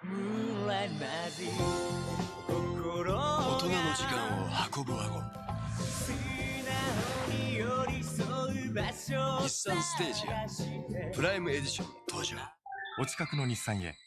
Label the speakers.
Speaker 1: 大人の時間を運ぶワゴン。日産ステージアプライムエディション登場。
Speaker 2: お近くの日産へ。